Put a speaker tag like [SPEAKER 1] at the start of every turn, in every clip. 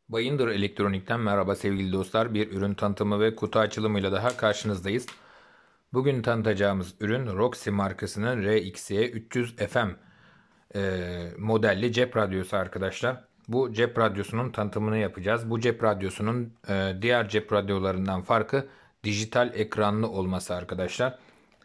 [SPEAKER 1] Bayındır Elektronik'ten merhaba sevgili dostlar. Bir ürün tanıtımı ve kutu açılımıyla daha karşınızdayız. Bugün tanıtacağımız ürün Roxy markasının RXE 300 FM modelli cep radyosu arkadaşlar. Bu cep radyosunun tanıtımını yapacağız. Bu cep radyosunun diğer cep radyolarından farkı dijital ekranlı olması arkadaşlar.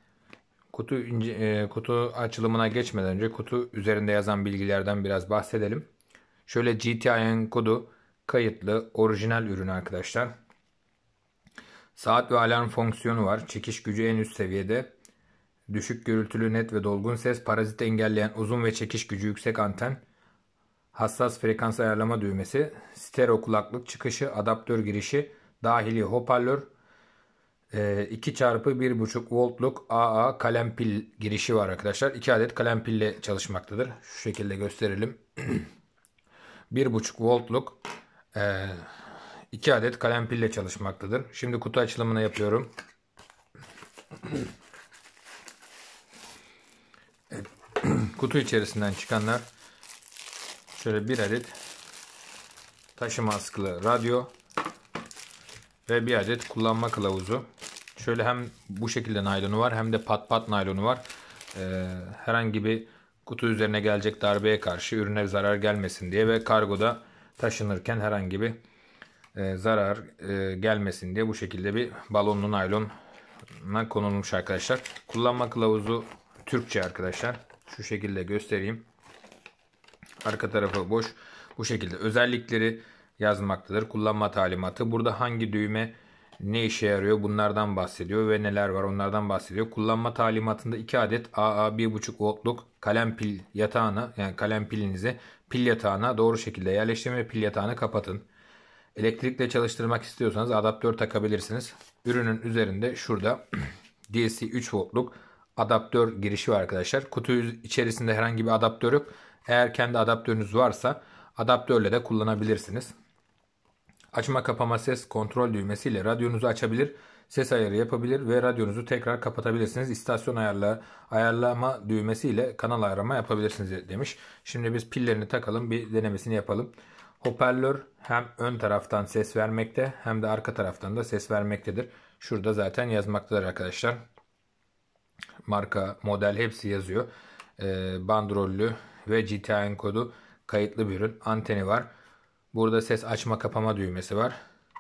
[SPEAKER 1] Kutu açılımına geçmeden önce kutu üzerinde yazan bilgilerden biraz bahsedelim. Şöyle GTIN kodu kayıtlı orijinal ürün arkadaşlar. Saat ve alarm fonksiyonu var. Çekiş gücü en üst seviyede. Düşük gürültülü net ve dolgun ses, parazit engelleyen uzun ve çekiş gücü yüksek anten, hassas frekans ayarlama düğmesi, stereo kulaklık çıkışı, adaptör girişi, dahili hoparlör, 2x1,5 voltluk AA kalem pil girişi var arkadaşlar. 2 adet kalem pille çalışmaktadır. Şu şekilde gösterelim. 1,5 voltluk 2 adet kalem pille çalışmaktadır. Şimdi kutu açılımını yapıyorum. Evet. Kutu içerisinden çıkanlar şöyle bir adet taşıma askılı radyo ve bir adet kullanma kılavuzu. Şöyle hem bu şekilde naylonu var hem de pat pat naylonu var. Herhangi bir kutu üzerine gelecek darbeye karşı ürüne zarar gelmesin diye ve kargoda taşınırken herhangi bir zarar gelmesin diye bu şekilde bir balonlu naylona konulmuş arkadaşlar. Kullanma kılavuzu Türkçe arkadaşlar. Şu şekilde göstereyim. Arka tarafı boş. Bu şekilde özellikleri yazmaktadır. Kullanma talimatı. Burada hangi düğme ne işe yarıyor bunlardan bahsediyor ve neler var onlardan bahsediyor. Kullanma talimatında 2 adet AA 1,5 voltluk kalem pil yatağını, yani kalem pilinizi pil yatağına doğru şekilde yerleştirin ve pil yatağını kapatın. Elektrikle çalıştırmak istiyorsanız adaptör takabilirsiniz. Ürünün üzerinde şurada DC 3 voltluk adaptör girişi var arkadaşlar. Kutu içerisinde herhangi bir adaptör yok. Eğer kendi adaptörünüz varsa adaptörle de kullanabilirsiniz. Açma kapama ses kontrol düğmesiyle radyonuzu açabilir, ses ayarı yapabilir ve radyonuzu tekrar kapatabilirsiniz. İstasyon ayarlama düğmesiyle kanal ayarlama yapabilirsiniz demiş. Şimdi biz pillerini takalım, bir denemesini yapalım. Hoparlör hem ön taraftan ses vermekte hem de arka taraftan da ses vermektedir. Şurada zaten yazmaktadır arkadaşlar. Marka, model hepsi yazıyor. Bandrollü ve GTIN kodu kayıtlı bir ürün. Anteni var. Burada ses açma kapama düğmesi var.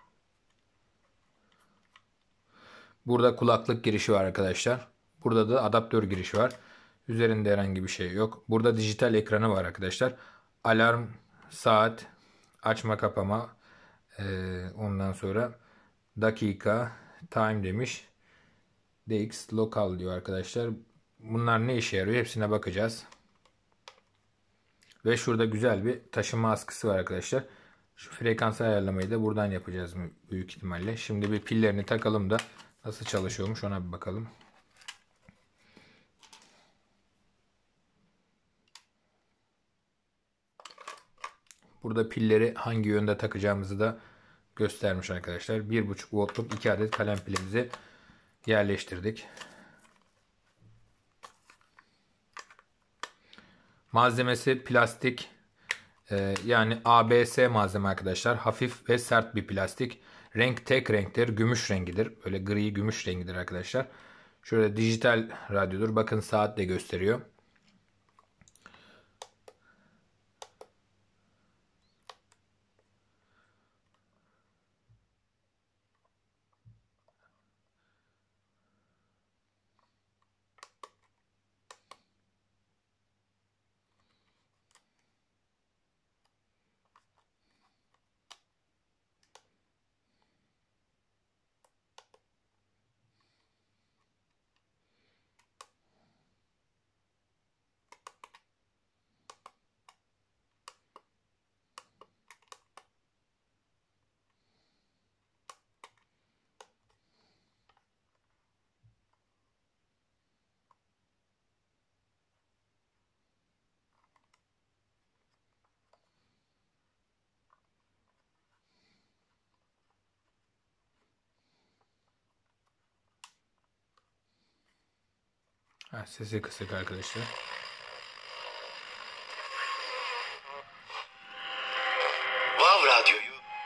[SPEAKER 1] Burada kulaklık girişi var arkadaşlar. Burada da adaptör girişi var. Üzerinde herhangi bir şey yok. Burada dijital ekranı var arkadaşlar. Alarm, saat, açma kapama, ondan sonra dakika, time demiş. DX Local diyor arkadaşlar. Bunlar ne işe yarıyor? Hepsine bakacağız. Ve şurada güzel bir taşıma askısı var arkadaşlar. Şu frekans ayarlamayı da buradan yapacağız büyük ihtimalle. Şimdi bir pillerini takalım da nasıl çalışıyormuş ona bir bakalım. Burada pilleri hangi yönde takacağımızı da göstermiş arkadaşlar. 1,5 voltluk 2 adet kalem pilimizi yerleştirdik. Malzemesi plastik, yani ABS malzeme arkadaşlar. Hafif ve sert bir plastik. Renk tek renktir. Gümüş rengidir. Böyle gri gümüş rengidir arkadaşlar. Şöyle dijital radyodur. Bakın saat de gösteriyor. Sesi kısık arkadaşlar.
[SPEAKER 2] Vav Radyo'yu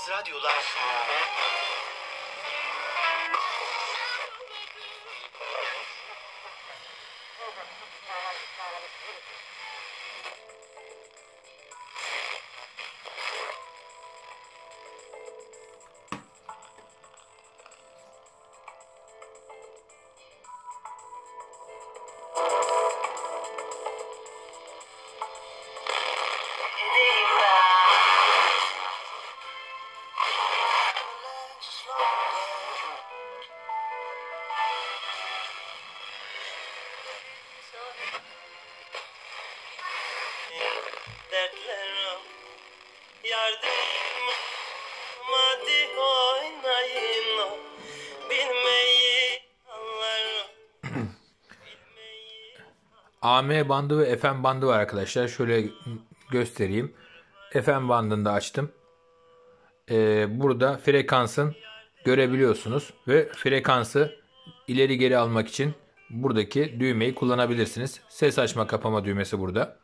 [SPEAKER 2] radyolar. Dertlerim yardım hadi oynayın bilmeyi anlarım.
[SPEAKER 1] AM bandı ve FM bandı var arkadaşlar. Şöyle göstereyim. FM bandında açtım. Burada frekansın görebiliyorsunuz ve frekansı ileri geri almak için buradaki düğmeyi kullanabilirsiniz. Ses açma kapama düğmesi burada.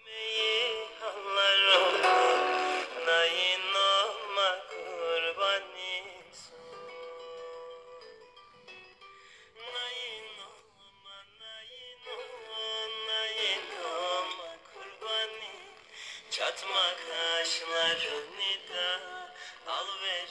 [SPEAKER 2] Çatma kaşlarını da al ver.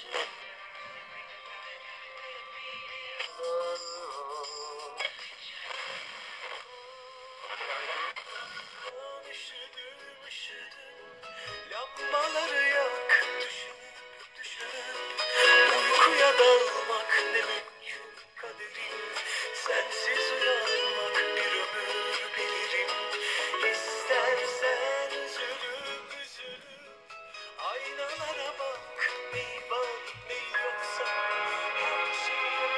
[SPEAKER 2] Üşüdüm, lambaları yak, düşünüp uykuya dalmak ne mümkün kaderim. Sensiz uyanmak bir ömür bilirim. İstersen üzülüp aynalara bak, neyi var neyi yoksa her şey yok.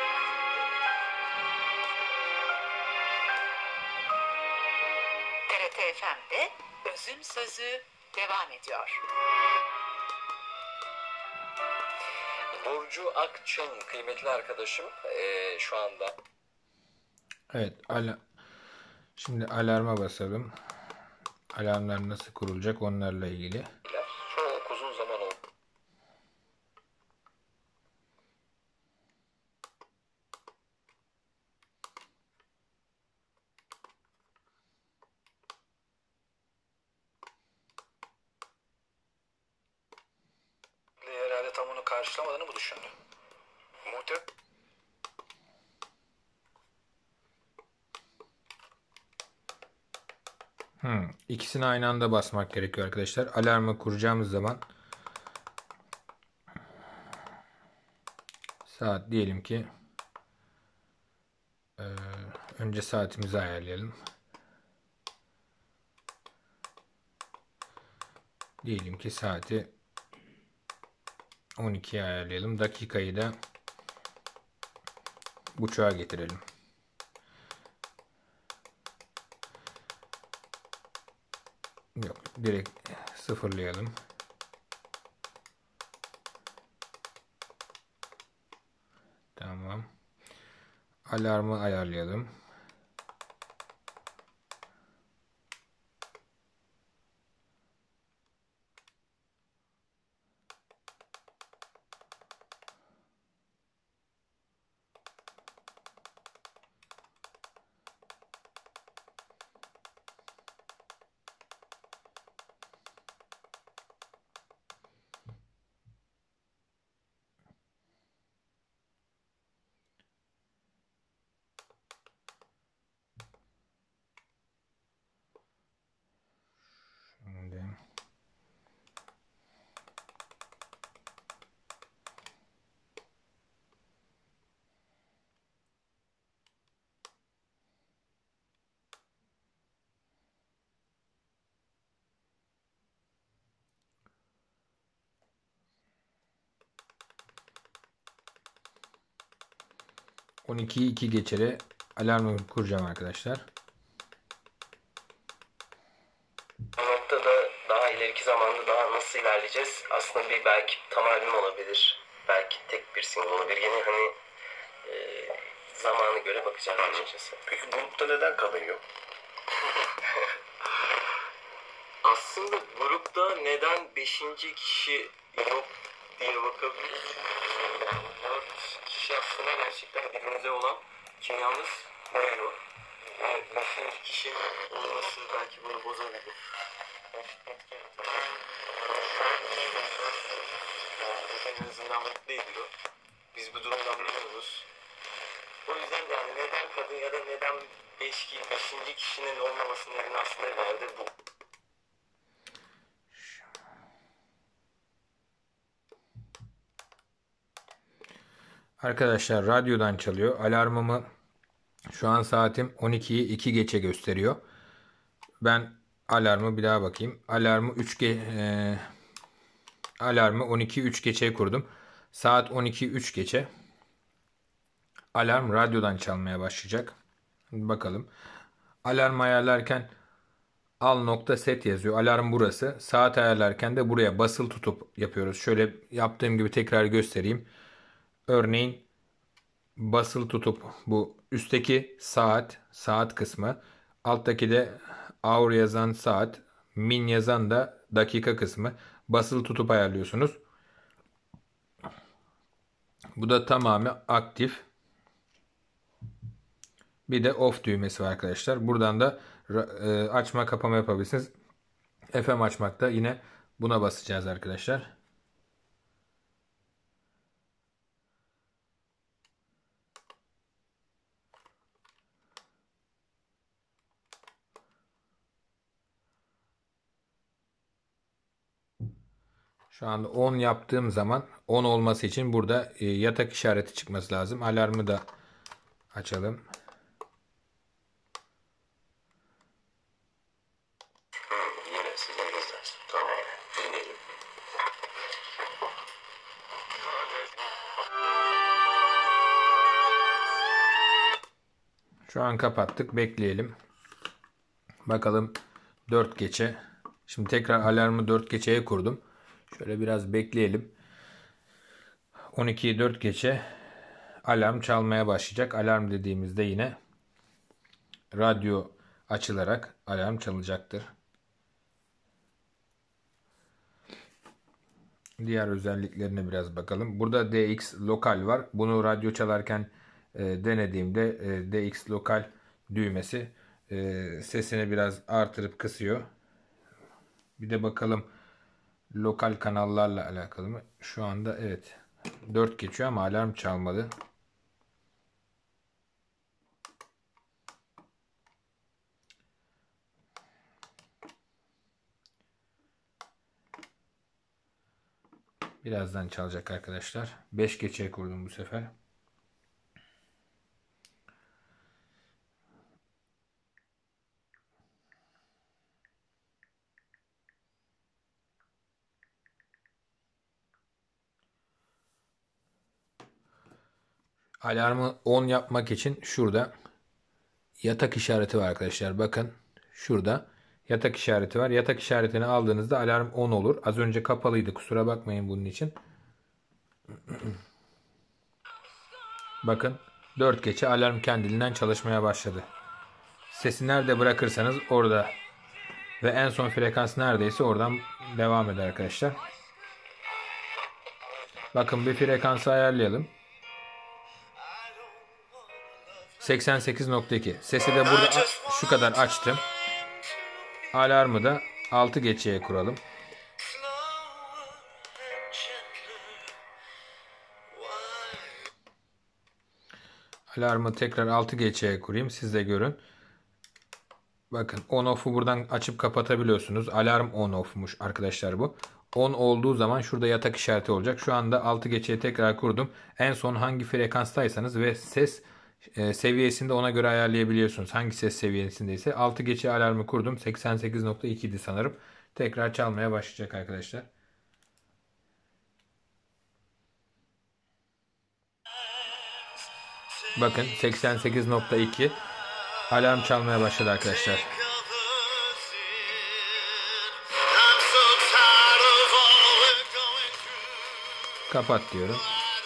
[SPEAKER 3] TRT FM'de Özün Sözü devam ediyor.
[SPEAKER 4] Burcu Akçıl kıymetli arkadaşım şu anda.
[SPEAKER 1] Evet, şimdi alarma basalım. Alarmlar nasıl kurulacak onlarla ilgili.
[SPEAKER 4] Çok uzun zaman oldu.
[SPEAKER 2] Herhalde tam onu karşılamadığını mı düşündü?
[SPEAKER 1] İkisini aynı anda basmak gerekiyor arkadaşlar. Alarmı kuracağımız zaman saat diyelim ki önce saatimizi ayarlayalım. Diyelim ki saati 12'ye ayarlayalım. Dakikayı da buçuğa getirelim. Yok, direkt sıfırlayalım. Tamam. Alarmı ayarlayalım. Şimdi 12'yi 2 geçere alarmı kuracağım arkadaşlar.
[SPEAKER 4] Bu noktada daha ileriki zamanda daha nasıl ilerleyeceğiz? Aslında bir belki tam albüm olabilir. Belki tek bir single olabilir. Yine hani zamanı göre bakacağız açıkçası.
[SPEAKER 2] Peki grupta neden cover yok?
[SPEAKER 4] Aslında grupta neden 5. kişi yok diye bakabiliriz. 4 kişi aslında gerçekten birbirimize olan kimyamız uyuyor. Ve 5. kişinin olması belki bunu bozabilir. En azından mutlu ediyor. Biz bu durumdan memnunuz. O yüzden yani neden kadın ya da neden 5. kişinin olmamasının nedeni aslında herhalde bu.
[SPEAKER 1] Arkadaşlar radyodan çalıyor. Alarmımı şu an saatim 12'yi 2 geçe gösteriyor. Ben alarmı bir daha bakayım. Alarmı 12 3 geçeye kurdum. Saat 12 3 geçe. Alarm radyodan çalmaya başlayacak. Bakalım. Alarm ayarlarken al nokta set yazıyor. Alarm burası. Saat ayarlarken de buraya basılı tutup yapıyoruz. Şöyle yaptığım gibi tekrar göstereyim. Örneğin basılı tutup bu üstteki saat kısmı, alttaki de hour yazan saat, min yazan da dakika kısmı basılı tutup ayarlıyorsunuz. Bu da tamamı aktif. Bir de off düğmesi var arkadaşlar. Buradan da açma kapama yapabilirsiniz. FM açmakta yine buna basacağız arkadaşlar. Şu anda 10 yaptığım zaman 10 olması için burada yatak işareti çıkması lazım. Alarmı da açalım.
[SPEAKER 4] Yine siz elinizdeyiz. Tamam. Dinleyelim.
[SPEAKER 1] Şu an kapattık. Bekleyelim. Bakalım 4 geçe. Şimdi tekrar alarmı 4 geçeye kurdum. Şöyle biraz bekleyelim. 12'yi 4 geçe alarm çalmaya başlayacak. Alarm dediğimizde yine radyo açılarak alarm çalacaktır. Diğer özelliklerine biraz bakalım. Burada DX lokal var. Bunu radyo çalarken denediğimde DX lokal düğmesi sesini biraz artırıp kısıyor. Bir de bakalım lokal kanallarla alakalı mı? Şu anda evet 4 geçiyor ama alarm çalmadı. Birazdan çalacak arkadaşlar. 5 geçeye kurdum bu sefer. Alarmı 10 yapmak için şurada yatak işareti var arkadaşlar. Bakın şurada yatak işareti var. Yatak işaretini aldığınızda alarm 10 olur. Az önce kapalıydı. Kusura bakmayın bunun için. Bakın 4 geçe alarm kendiliğinden çalışmaya başladı. Sesi nerede bırakırsanız orada ve en son frekans neredeyse oradan devam eder arkadaşlar. Bakın bir frekansı ayarlayalım. 88.2. Sesi de burada şu kadar açtım. Alarmı da 6 geçeye kuralım. Alarmı tekrar 6 geçeye kurayım. Siz de görün. Bakın on off'u buradan açıp kapatabiliyorsunuz. Alarm on off'muş arkadaşlar bu. 10 olduğu zaman şurada yatak işareti olacak. Şu anda 6 geçeye tekrar kurdum. En son hangi frekanstaysanız ve ses seviyesinde ona göre ayarlayabiliyorsunuz. Hangi ses seviyesindeyse 6 geçe alarmı kurdum. 88.2 idi sanırım. Tekrar çalmaya başlayacak arkadaşlar. Bakın 88.2 alarm çalmaya başladı arkadaşlar. Kapat diyorum.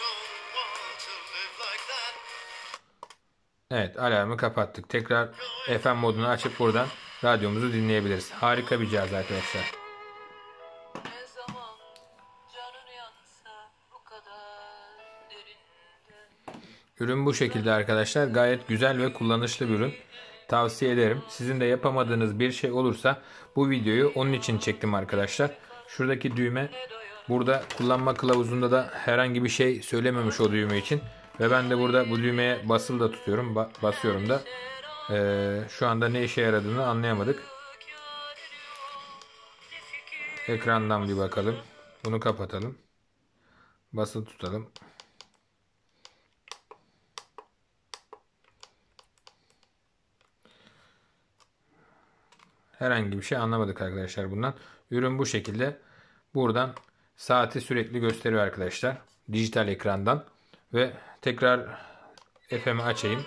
[SPEAKER 1] Evet, alarmı kapattık. Tekrar FM modunu açıp buradan radyomuzu dinleyebiliriz. Harika bir cihaz arkadaşlar.
[SPEAKER 3] Ne zaman canın yansa
[SPEAKER 1] Ürün bu şekilde arkadaşlar. Gayet güzel ve kullanışlı bir ürün. Tavsiye ederim. Sizin de yapamadığınız bir şey olursa bu videoyu onun için çektim arkadaşlar. Şuradaki düğme, burada kullanma kılavuzunda da herhangi bir şey söylememiş o düğme için. Ve ben de burada bu düğmeye basılı da tutuyorum. Basıyorum da. Şu anda ne işe yaradığını anlayamadık. Ekrandan bir bakalım. Bunu kapatalım. Basılı tutalım. Herhangi bir şey anlamadık arkadaşlar bundan. Ürün bu şekilde. Buradan saati sürekli gösteriyor arkadaşlar. Dijital ekrandan. Ve tekrar FM'i açayım.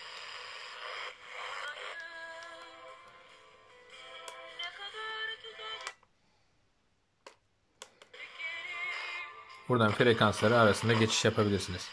[SPEAKER 1] Buradan frekansları arasında geçiş yapabilirsiniz.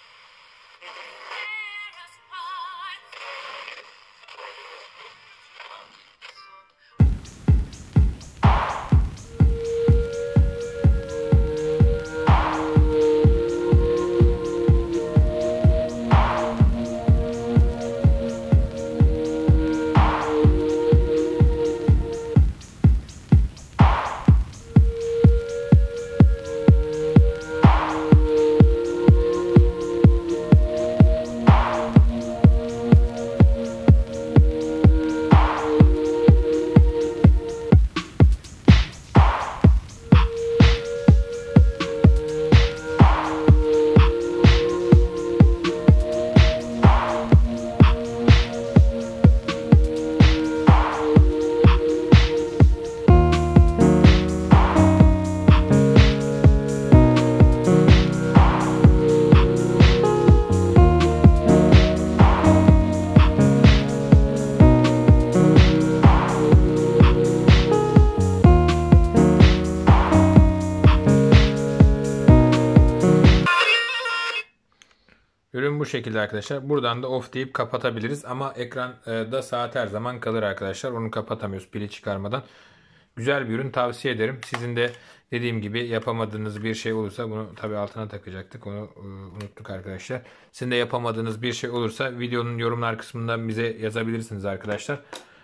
[SPEAKER 1] Ürün bu şekilde arkadaşlar. Buradan da off deyip kapatabiliriz. Ama ekranda saat her zaman kalır arkadaşlar. Onu kapatamıyoruz pili çıkarmadan. Güzel bir ürün, tavsiye ederim. Sizin de dediğim gibi yapamadığınız bir şey olursa, bunu tabi altına takacaktık. Onu unuttuk arkadaşlar. Sizin de yapamadığınız bir şey olursa videonun yorumlar kısmından bize yazabilirsiniz arkadaşlar.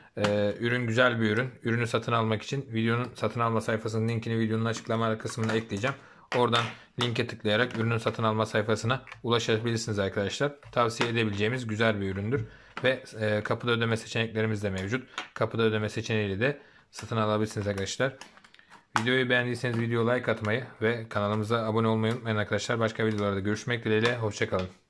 [SPEAKER 1] Ürün güzel bir ürün. Ürünü satın almak için videonun satın alma sayfasının linkini videonun açıklama kısmına ekleyeceğim. Oradan linke tıklayarak ürünün satın alma sayfasına ulaşabilirsiniz arkadaşlar. Tavsiye edebileceğimiz güzel bir üründür. Ve kapıda ödeme seçeneklerimiz de mevcut. Kapıda ödeme seçeneğiyle de satın alabilirsiniz arkadaşlar. Videoyu beğendiyseniz video like atmayı ve kanalımıza abone olmayı unutmayın arkadaşlar. Başka videolarda görüşmek dileğiyle. Hoşça kalın.